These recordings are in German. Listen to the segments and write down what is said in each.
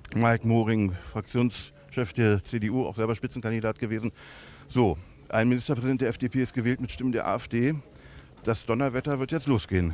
Mike Moring, Fraktionschef der CDU, auch selber Spitzenkandidat gewesen. So, ein Ministerpräsident der FDP ist gewählt mit Stimmen der AfD. Das Donnerwetter wird jetzt losgehen.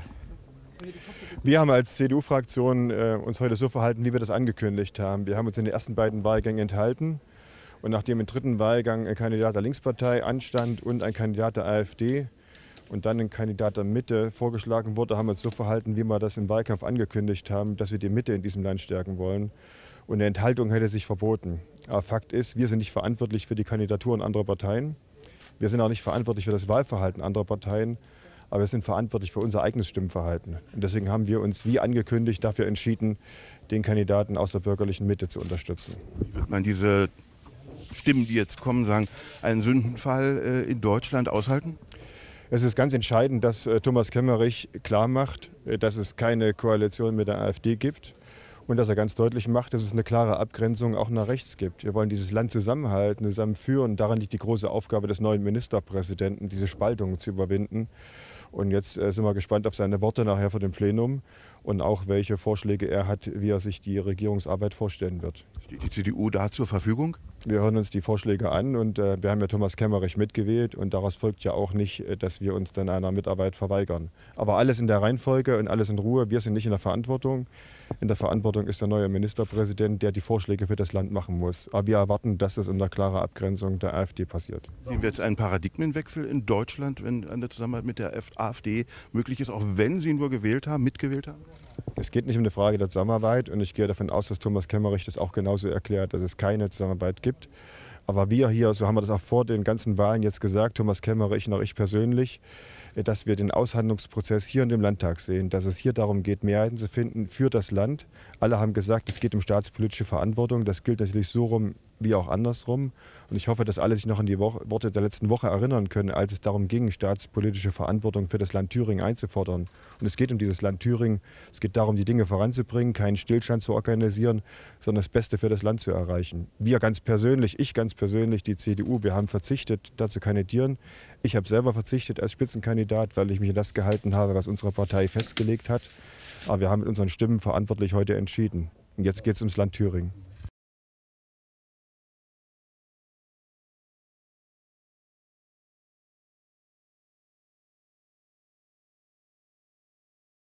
Wir haben als CDU-Fraktion uns heute so verhalten, wie wir das angekündigt haben. Wir haben uns in den ersten beiden Wahlgängen enthalten. Und nachdem im dritten Wahlgang ein Kandidat der Linkspartei anstand und ein Kandidat der AfD und dann ein Kandidat der Mitte vorgeschlagen wurde, haben wir uns so verhalten, wie wir das im Wahlkampf angekündigt haben, dass wir die Mitte in diesem Land stärken wollen. Und eine Enthaltung hätte sich verboten. Aber Fakt ist, wir sind nicht verantwortlich für die Kandidaturen anderer Parteien. Wir sind auch nicht verantwortlich für das Wahlverhalten anderer Parteien. Aber wir sind verantwortlich für unser eigenes Stimmverhalten. Und deswegen haben wir uns, wie angekündigt, dafür entschieden, den Kandidaten aus der bürgerlichen Mitte zu unterstützen. Wird man diese Stimmen, die jetzt kommen, sagen, einen Sündenfall in Deutschland aushalten? Es ist ganz entscheidend, dass Thomas Kemmerich klar macht, dass es keine Koalition mit der AfD gibt und dass er ganz deutlich macht, dass es eine klare Abgrenzung auch nach rechts gibt. Wir wollen dieses Land zusammenhalten, zusammenführen. Daran liegt die große Aufgabe des neuen Ministerpräsidenten, diese Spaltung zu überwinden. Und jetzt sind wir gespannt auf seine Worte nachher vor dem Plenum und auch welche Vorschläge er hat, wie er sich die Regierungsarbeit vorstellen wird. Steht die CDU da zur Verfügung? Wir hören uns die Vorschläge an und wir haben ja Thomas Kemmerich mitgewählt und daraus folgt ja auch nicht, dass wir uns dann einer Mitarbeit verweigern. Aber alles in der Reihenfolge und alles in Ruhe. Wir sind nicht in der Verantwortung. In der Verantwortung ist der neue Ministerpräsident, der die Vorschläge für das Land machen muss. Aber wir erwarten, dass das unter klarer Abgrenzung der AfD passiert. Sehen wir jetzt einen Paradigmenwechsel in Deutschland, wenn eine Zusammenarbeit mit der AfD möglich ist, auch wenn Sie nur gewählt haben, mitgewählt haben? Es geht nicht um eine Frage der Zusammenarbeit und ich gehe davon aus, dass Thomas Kemmerich das auch genauso erklärt, dass es keine Zusammenarbeit gibt. Aber wir hier, so haben wir das auch vor den ganzen Wahlen jetzt gesagt, Thomas Kemmerich und auch ich persönlich, dass wir den Aushandlungsprozess hier in dem Landtag sehen, dass es hier darum geht, Mehrheiten zu finden für das Land. Alle haben gesagt, es geht um staatspolitische Verantwortung. Das gilt natürlich so rum wie auch andersrum. Und ich hoffe, dass alle sich noch an die Worte der letzten Woche erinnern können, als es darum ging, staatspolitische Verantwortung für das Land Thüringen einzufordern. Und es geht um dieses Land Thüringen. Es geht darum, die Dinge voranzubringen, keinen Stillstand zu organisieren, sondern das Beste für das Land zu erreichen. Wir ganz persönlich, ich ganz persönlich, die CDU, wir haben verzichtet, da zu kandidieren. Ich habe selber verzichtet als Spitzenkandidat, weil ich mich an das gehalten habe, was unsere Partei festgelegt hat. Aber wir haben mit unseren Stimmen verantwortlich heute entschieden. Und jetzt geht es ums Land Thüringen.